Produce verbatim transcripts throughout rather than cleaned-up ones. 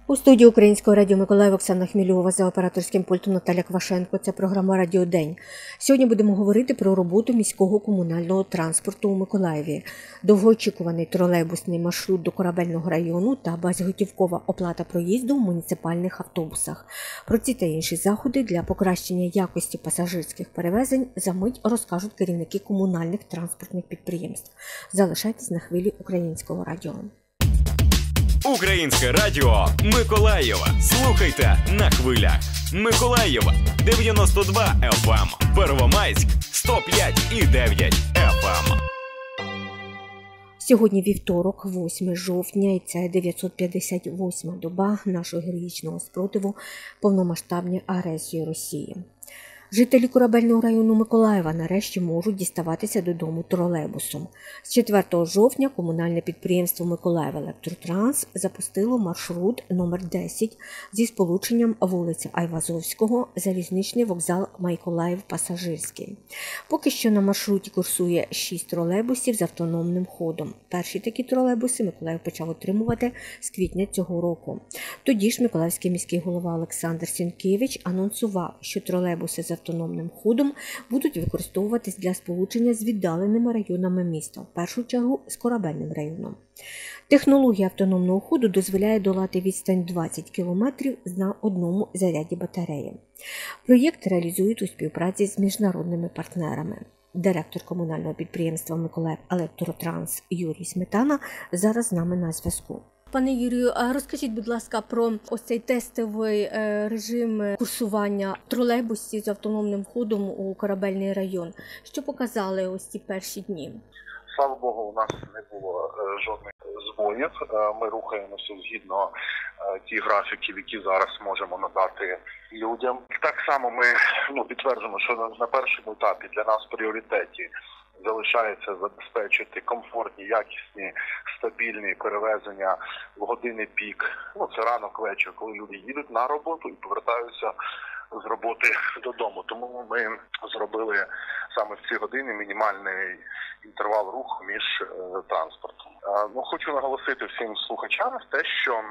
У студії Українського радіо Миколаїв Оксана Хмільова, за операторським пультом Наталя Квашенко. Це програма «Радіодень». Сьогодні будемо говорити про роботу міського комунального транспорту у Миколаєві. Довгоочікуваний тролейбусний маршрут до Корабельного району та безготівкова оплата проїзду в муніципальних автобусах. Про ці та інші заходи для покращення якості пасажирських перевезень за мить розкажуть керівники комунальних транспортних підприємств. Залишайтесь на хвилі Українського радіо. Українське радіо Миколаєва. Слухайте на хвилях. Миколаєва дев'яносто два еф ем, Первомайськ сто п'ять і дев'ять еф ем. Сьогодні вівторок, восьме жовтня, і це дев'ятсот п'ятдесят восьма доба нашого героїчного спротиву повномасштабній агресії Росії. Жителі Корабельного району Миколаєва нарешті можуть діставатися додому тролейбусом. З четвертого жовтня комунальне підприємство «Миколаївелектротранс» запустило маршрут номер десять зі сполученням вулиця Айвазовського, залізничний вокзал Миколаїв-Пасажирський. Поки що на маршруті курсує шість тролейбусів з автономним ходом. Перші такі тролейбуси Миколаїв почав отримувати з квітня цього року. Тоді ж Миколаївський міський голова Олександр Сінкевич анонсував, що тролейбуси з автономним ходом будуть використовуватись для сполучення з віддаленими районами міста, в першу чергу з Корабельним районом. Технологія автономного ходу дозволяє долати відстань двадцять кілометрів на одному заряді батареї. Проєкт реалізують у співпраці з міжнародними партнерами. Директор комунального підприємства «Миколаївелектротранс» Юрій Сметана зараз з нами на зв'язку. Пане Юрію, розкажіть, будь ласка, про ось цей тестовий режим курсування тролейбусів з автономним ходом у Корабельний район. Що показали ось ці перші дні? Слава Богу, у нас не було жодних збоїв. Ми рухаємося згідно ті графіків, які зараз можемо надати людям. Так само ми ну, підтверджуємо, що на першому етапі для нас в пріоритеті залишається забезпечити комфортні, якісні, стабільні перевезення в години пік. Ну, це ранок, вечір, коли люди їдуть на роботу і повертаються з роботи додому. Тому ми зробили саме в ці години мінімальний інтервал руху між е, транспортом. Е, ну, хочу наголосити всім слухачам те, що е,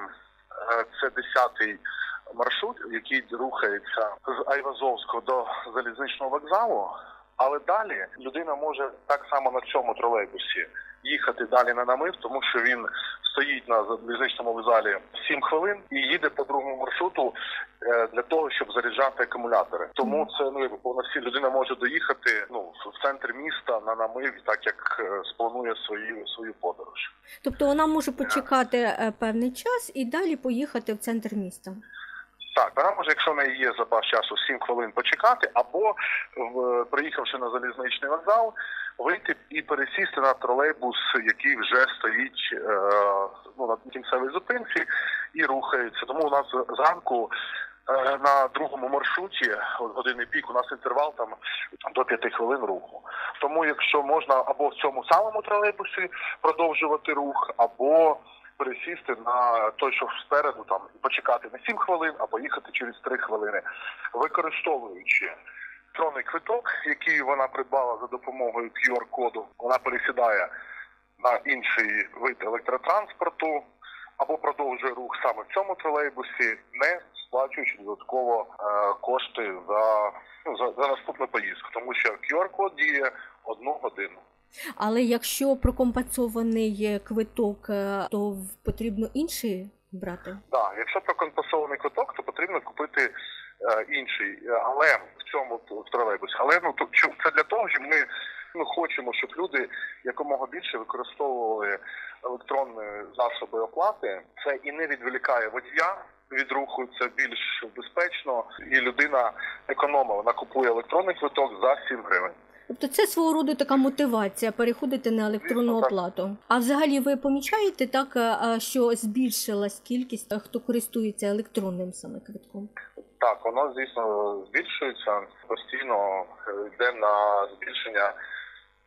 це десятий маршрут, який рухається з Айвазовського до залізничного вокзалу. Але далі людина може так само на цьому тролейбусі їхати далі на намив, тому що він стоїть на залізничному вокзалі сім хвилин і їде по другому маршруту для того, щоб заряджати акумулятори. Тому це ну повноцінна людина може доїхати ну в центр міста на намив, так як спланує свою свою подорож. Тобто вона може почекати певний час і далі поїхати в центр міста. Так, вона може, якщо в неї є запас часу, сім хвилин почекати, або, в, приїхавши на залізничний вокзал, вийти і пересісти на тролейбус, який вже стоїть е, ну, на кінцевій зупинці і рухається. Тому у нас зранку е, на другому маршруті, години пік, у нас інтервал там до п'яти хвилин руху. Тому якщо можна або в цьому самому тролейбусі продовжувати рух, або пересісти на той, що спереду, там, і почекати на сім хвилин, а поїхати через три хвилини, використовуючи електронний квиток, який вона придбала за допомогою кю ар-коду, вона пересідає на інший вид електротранспорту, або продовжує рух саме в цьому тролейбусі, не сплачуючи додатково е, кошти за, ну, за, за наступну поїздку, тому що кю ар-код діє одну годину. Але якщо прокомпенсований квиток, то потрібно інший брати? Так, якщо прокомпенсований квиток, то потрібно купити е, інший, але в цьому в тролейбусі. Але ну то це для того, що ми ну, хочемо, щоб люди якомога більше використовували електронні засоби оплати. Це і не відволікає водія від руху, це більш безпечно, і людина економить, вона купує електронний квиток за сім гривень. Тобто це свого роду така мотивація переходити на електронну оплату. А взагалі ви помічаєте так, що збільшилась кількість, хто користується електронним саме квитком? Так, воно, звісно, збільшується. Постійно йде на збільшення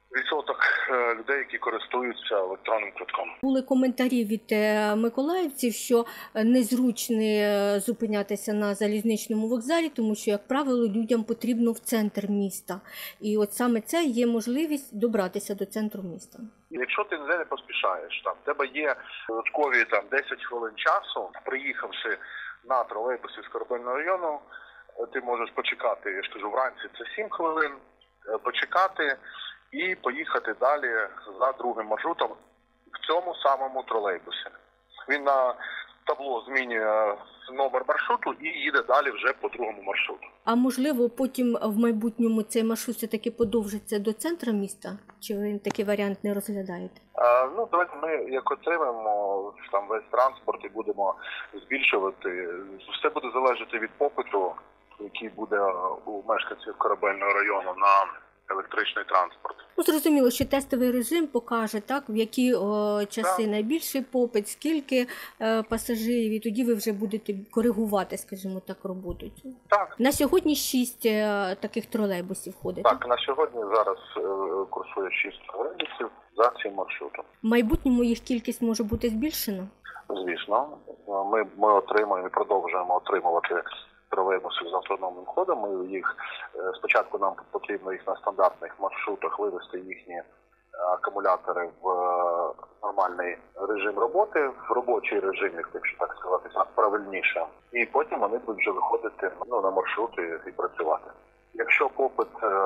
відсоток людей, які користуються електронним квитком. Були коментарі від миколаївців, що незручно зупинятися на залізничному вокзалі, тому що, як правило, людям потрібно в центр міста. І от саме це є можливість добратися до центру міста. Якщо ти ніде не поспішаєш, там в тебе є додаткові там десять хвилин часу, приїхавши на тролейбусі з Корабельного району, ти можеш почекати, я ж кажу, вранці це сім хвилин, почекати і поїхати далі за другим маршрутом в цьому самому тролейбусі. Він на табло змінює номер маршруту і їде далі вже по другому маршруту. А можливо, потім в майбутньому цей маршрут все-таки подовжиться до центру міста? Чи ви такий варіант не розглядаєте? А, ну, давайте ми як отримаємо там весь транспорт і будемо збільшувати. Все буде залежати від попиту, який буде у мешканців Корабельного району на електричний транспорт. Ну, зрозуміло, що тестовий режим покаже, так, в які о, часи так. найбільший попит, скільки е, пасажирів, і тоді ви вже будете коригувати, скажімо так, роботу. Так. На сьогодні шість е, таких тролейбусів ходить? Так, на сьогодні зараз е, курсує шість тролейбусів за цим маршрутом. В майбутньому їх кількість може бути збільшена? Звісно. Ми, ми отримуємо і продовжуємо отримувати тролейбусів з автономним ходом. Ми їх спочатку нам потрібно їх на стандартних маршрутах вивести їхні акумулятори в нормальний режим роботи, в робочий режим, якщо так сказати, правильніше. І потім вони будуть вже виходити ну, на маршрути і працювати. Якщо попит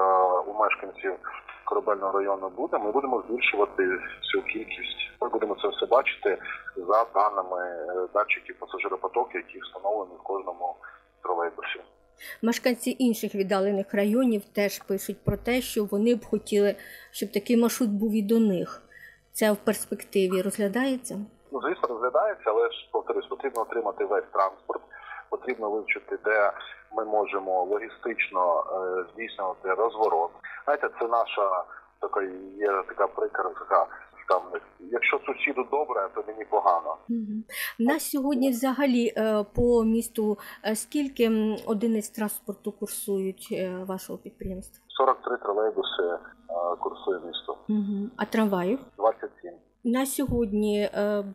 у мешканців Корабельного району буде, ми будемо збільшувати цю кількість. Ми будемо це все бачити за даними датчиків пасажиропотоку, які встановлені в кожному тролейбусі. Мешканці інших віддалених районів теж пишуть про те, що вони б хотіли, щоб такий маршрут був і до них. Це в перспективі розглядається? Ну, звісно, розглядається, але ж, повторюсь, потрібно отримати весь транспорт, потрібно вивчити, де ми можемо логістично е, здійснювати розворот. Знаєте, це наша така, є така приказка, там, якщо сусіду добре, то мені погано. Угу. На сьогодні взагалі по місту скільки одиниць транспорту курсують вашого підприємства? сорок три тролейбуси курсує місто. Угу. А трамваїв? двадцять сім. На сьогодні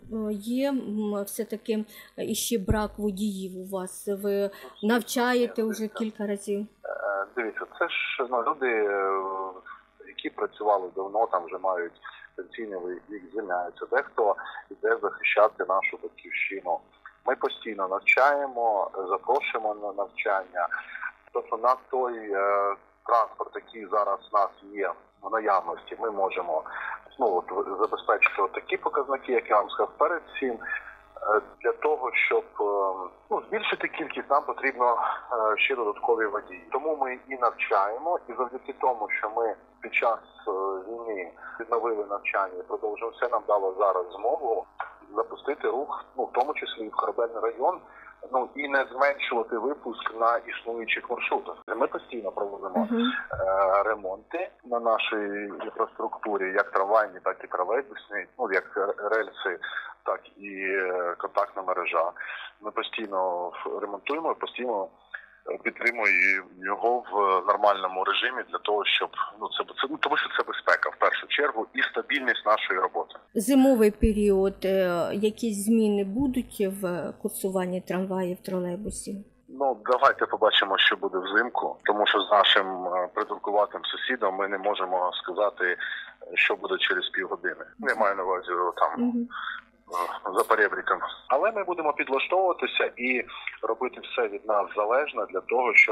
є все-таки іще брак водіїв у вас? Ви навчаєте вже кілька разів? Дивіться, це ж ну, люди, які працювали давно, там вже мають пенсійний вік, звільняються. Дехто йде захищати нашу батьківщину. Ми постійно навчаємо, запрошуємо на навчання. Тобто на той е, транспорт, який зараз у нас є в наявності, ми можемо ну, от, забезпечити от такі показники, як я вам сказав, перед цим. Для того, щоб ну, збільшити кількість, нам потрібно ще додаткові водії. Тому ми і навчаємо, і завдяки тому, що ми під час війни відновили навчання і продовжуємо, це нам дало зараз змогу запустити рух, ну, в тому числі і в Корабельний район, ну, і не зменшувати випуск на існуючих маршрутах. Ми постійно проводимо uh-huh. е, ремонти на нашій інфраструктурі, як трамвайні, так і тролейбусні, ну, як рельси, так і контактна мережа. Ми постійно ремонтуємо, постійно підтримуємо його в нормальному режимі для того, щоб ну це це ну, тому, що це безпека в першу чергу і стабільність нашої роботи. Зимовий період, якісь зміни будуть в курсуванні трамваїв, тролейбусів? Ну, давайте побачимо, що буде взимку, тому що з нашим придуркуватим сусідом ми не можемо сказати, що буде через півгодини. Не маю на увазі там. Угу. За перебріком. Але ми будемо підлаштовуватися і робити все від нас залежне для того, щоб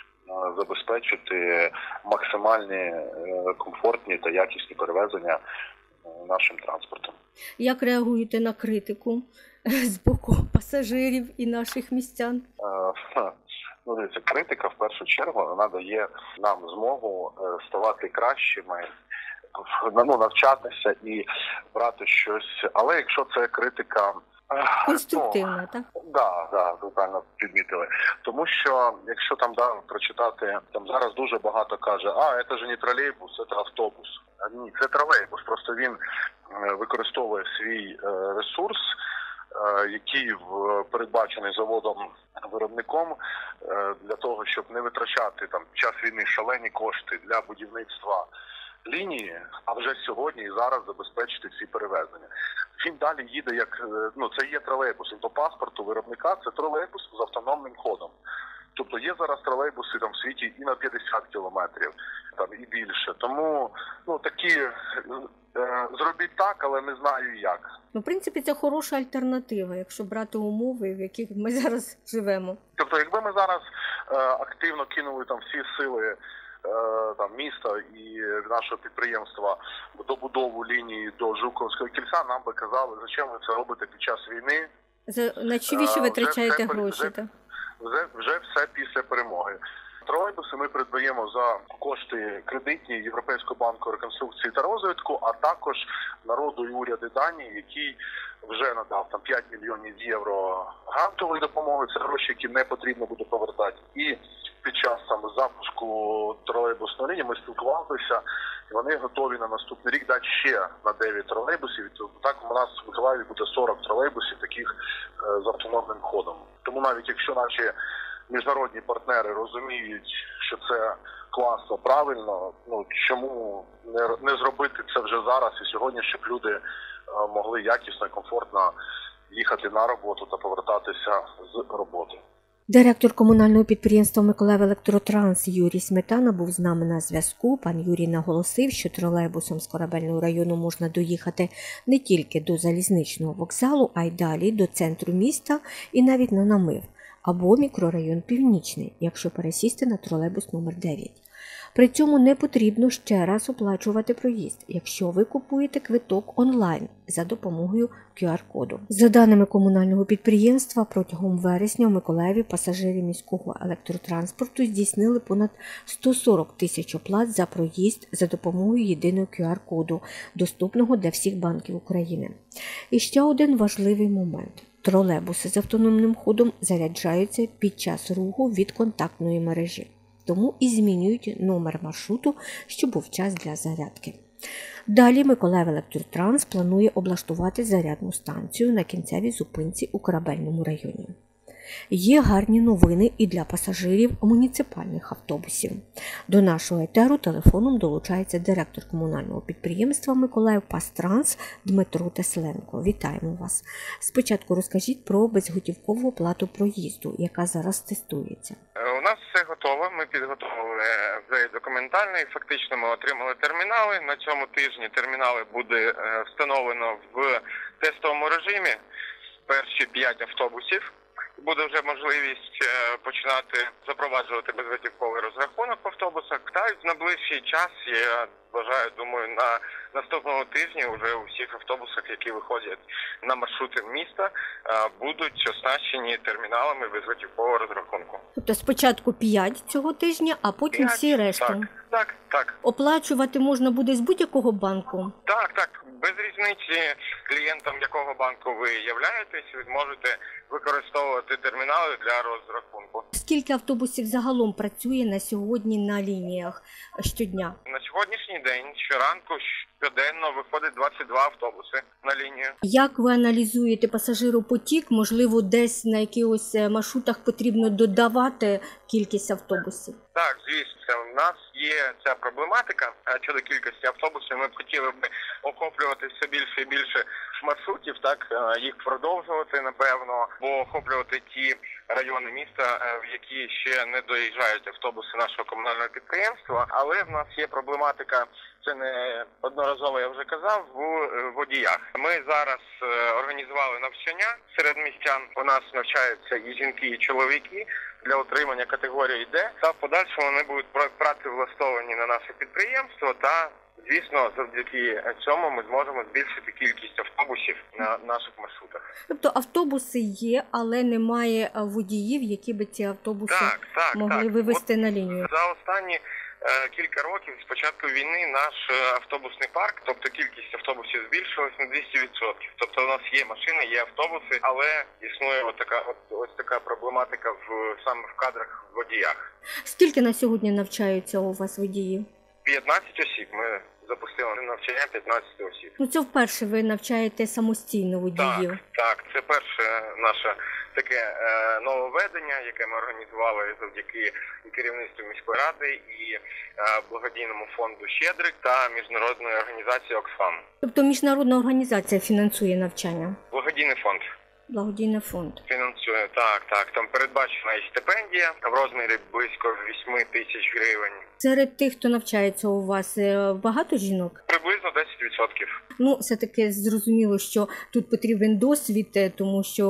забезпечити максимальні комфортні та якісні перевезення нашим транспортом. Як реагуєте на критику з боку пасажирів і наших містян? Ну, дивіться, критика в першу чергу вона дає нам змогу ставати кращими, ну, навчатися і брати щось. Але якщо це критика конструктивна, ну, так? Да, да, ви правильно підмітили. Тому що якщо там да, прочитати, там зараз дуже багато каже, а, це ж не тролейбус, це автобус. А ні, це тролейбус. Просто він використовує свій ресурс, який передбачений заводом-виробником для того, щоб не витрачати там час війни шалені кошти для будівництва лінії, а вже сьогодні і зараз забезпечити ці перевезення. Він далі їде як, ну це є тролейбус, по паспорту виробника це тролейбус з автономним ходом. Тобто є зараз тролейбуси там в світі і на п'ятдесят кілометрів, там і більше. Тому ну такі е, зробіть так, але не знаю як. Ну, в принципі, це хороша альтернатива, якщо брати умови, в яких ми зараз живемо. Тобто, якби ми зараз е, активно кинули там всі сили е, там міста і нашого підприємства в добудову лінії до Жуковського кільця, нам би казали, зачем ви це робите під час війни. За на чивіше ви витрачаєте гроші? Вже, вже, вже все після перемоги. Тролейбуси ми придбаємо за кошти кредитні Європейського банку реконструкції та розвитку, а також народу і уряди Данії, який вже надав там п'ять мільйонів євро грантової допомоги. Це гроші, які не потрібно буде повертати. І під час саме запуску тролейбусної лінії ми спілкувалися, і вони готові на наступний рік дати ще на дев'ять тролейбусів. Так у нас в Миколаєві буде сорок тролейбусів таких з автономним ходом. Тому навіть якщо наші міжнародні партнери розуміють, що це класно, правильно, ну чому не, не зробити це вже зараз і сьогодні, щоб люди могли якісно і комфортно їхати на роботу та повертатися з роботи. Директор комунального підприємства «Миколаївелектротранс» Юрій Сметана був з нами на зв'язку. Пан Юрій наголосив, що тролейбусом з Корабельного району можна доїхати не тільки до залізничного вокзалу, а й далі до центру міста і навіть на Намив або мікрорайон Північний, якщо пересісти на тролейбус номер дев'ять. При цьому не потрібно ще раз оплачувати проїзд, якщо ви купуєте квиток онлайн за допомогою ку ар-коду. За даними комунального підприємства, протягом вересня в Миколаєві пасажири міського електротранспорту здійснили понад сто сорок тисяч оплат за проїзд за допомогою єдиного ку ар-коду, доступного для всіх банків України. І ще один важливий момент. Тролейбуси з автономним ходом заряджаються під час руху від контактної мережі. Тому і змінюють номер маршруту, щоб був час для зарядки. Далі «Миколаївелектротранс» планує облаштувати зарядну станцію на кінцевій зупинці у Корабельному районі. Є гарні новини і для пасажирів муніципальних автобусів. До нашого етеру телефоном долучається директор комунального підприємства «Миколаївпастранс» Дмитро Тесленко. Вітаємо вас. Спочатку розкажіть про безготівкову оплату проїзду, яка зараз тестується. У нас все готово, ми підготовили вже документально і фактично ми отримали термінали. На цьому тижні термінали буде встановлено в тестовому режимі перші п'ять автобусів. Буде вже можливість починати запроваджувати безготівковий розрахунок в автобусах. Та в найближчий час, я вважаю, думаю, на наступному тижні вже у всіх автобусах, які виходять на маршрути міста, будуть оснащені терміналами безготівкового розрахунку. Тобто спочатку п'ять цього тижня, а потім п'ять, всі решту? Так, так, так. Оплачувати можна буде з будь-якого банку? Так, так. Без різниці, клієнтом якого банку ви являєтесь, ви зможете використовувати термінали для розрахунку. Скільки автобусів загалом працює на сьогодні на лініях щодня? На сьогоднішній день щоранку, щоденно виходить двадцять два автобуси на лінію. Як ви аналізуєте пасажиропотік? Можливо, десь на якихось маршрутах потрібно додавати кількість автобусів? Так, звісно. У нас є ця проблематика щодо кількості автобусів. Ми б хотіли б охоплювати все більше і більше маршрутів, так, їх продовжувати, напевно, бо охоплювати ті райони міста, в які ще не доїжджають автобуси нашого комунального підприємства. Але в нас є проблематика, це не одноразово я вже казав, в водіях. Ми зараз організували навчання серед містян. У нас навчаються і жінки, і чоловіки для отримання категорії Д. Та в подальшому вони будуть працевлаштовані на наше підприємство та, звісно, завдяки цьому ми зможемо збільшити кількість автобусів на наших маршрутах. Тобто автобуси є, але немає водіїв, які би ці автобуси так, так, могли так. вивести От на лінію? За останні е, кілька років з початку війни наш автобусний парк, тобто кількість автобусів збільшилась на двісті відсотків. Тобто у нас є машини, є автобуси, але існує ось така, от, ось така проблематика в, саме в кадрах в водіях. Скільки на сьогодні навчаються у вас водіїв? п'ятнадцять осіб ми запустили навчання п'ятнадцять осіб. Ну це вперше ви навчаєте самостійно водіїв? Так, так, це перше наше таке е, нововведення, яке ми організували завдяки і керівництву міської ради, і е, благодійному фонду «Щедрик» та міжнародної організації «Оксфам». Тобто міжнародна організація фінансує навчання? Благодійний фонд. Благодійний фонд. Фінансує, так, так. Там передбачена і стипендія в розмірі близько вісім тисяч гривень. Серед тих, хто навчається у вас, багато жінок? Приблизно десять відсотків. Ну, все-таки зрозуміло, що тут потрібен досвід, тому що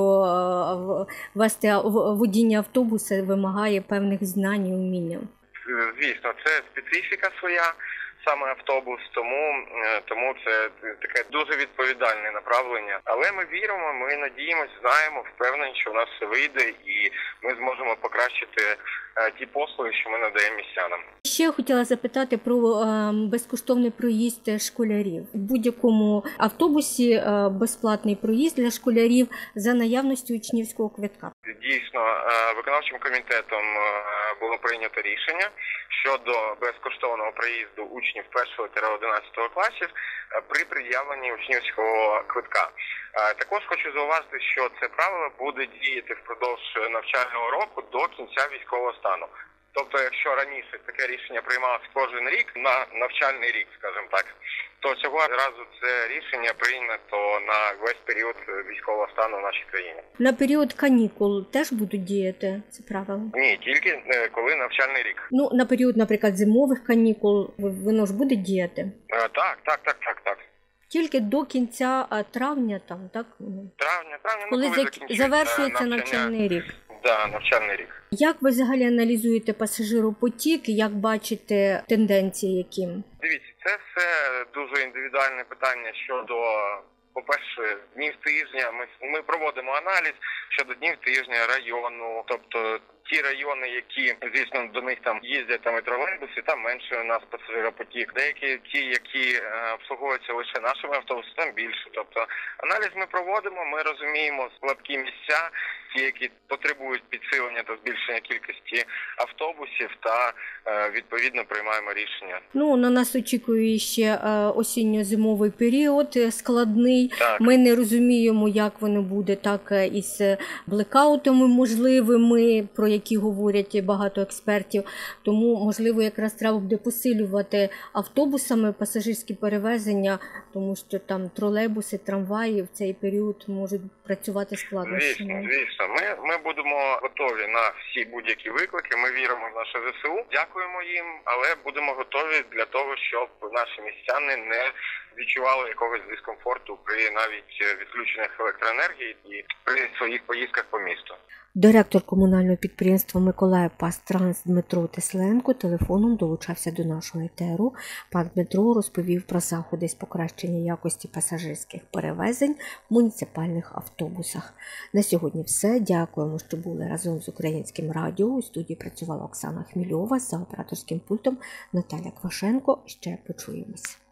вести водіння автобуса вимагає певних знань і уміння. Звісно, це специфіка своя. Саме автобус, тому, тому це таке дуже відповідальне направлення. Але ми віримо, ми надіємося, знаємо, впевнені, що в нас все вийде і ми зможемо покращити ті послуги, що ми надаємо містянам. Ще я хотіла запитати про безкоштовний проїзд школярів. В будь-якому автобусі безплатний проїзд для школярів за наявності учнівського квитка. Дійсно, виконавчим комітетом було прийнято рішення щодо безкоштовного проїзду учнів першого-одинадцятого класів при пред'явленні учнівського квитка. Також хочу зауважити, що це правило буде діяти впродовж навчального року до кінця військового стану. Тобто, якщо раніше таке рішення приймалося кожен рік, на навчальний рік, скажімо так, то цього разу це рішення прийнято на весь період військового стану в нашій країні. На період канікул теж будуть діяти це правило? Ні, тільки коли навчальний рік. Ну, на період, наприклад, зимових канікул воно ж буде діяти? Так, так, так, так, так. Тільки до кінця травня, там, так? Травня, травня, коли, ну, коли завершується навчання. навчальний рік. Да, навчальний рік. Як ви взагалі аналізуєте пасажиропотік, як бачите тенденції які? Дивіться, це все дуже індивідуальне питання щодо, по-перше, днів тижня. Ми, ми проводимо аналіз щодо днів тижня, району, тобто ті райони, які, звісно, до них там їздять там і тролейбуси, там менше у нас пасажиропотік. Деякі ті, які е, обслуговуються лише нашими автобусами, там більше. Тобто аналіз ми проводимо, ми розуміємо слабкі місця, ті, які потребують підсилення та збільшення кількості автобусів, та е, відповідно приймаємо рішення. Ну, на нас очікує ще е, осінньо-зимовий період складний. Так. Ми не розуміємо, як воно буде, так із блекаутами можливими, про які говорять багато експертів. Тому, можливо, якраз треба буде посилювати автобусами пасажирські перевезення, тому що там тролейбуси, трамваї в цей період можуть працювати складно. Звісно, звісно. Ми, ми будемо готові на всі будь-які виклики. Ми віримо в наше ЗСУ. Дякуємо їм, але будемо готові для того, щоб наші містяни не відчували якогось дискомфорту при навіть відключеннях електроенергії і при своїх поїздках по місту. Директор комунального підприємства «Миколаївпастранс» Дмитро Тесленко телефоном долучався до нашого етеру. Пан Дмитро розповів про заходи з покращення якості пасажирських перевезень в муніципальних автобусах. На сьогодні все. Дякуємо, що були разом з Українським радіо. У студії працювала Оксана Хмільова, за операторським пультом Наталя Квашенко. Ще почуємось.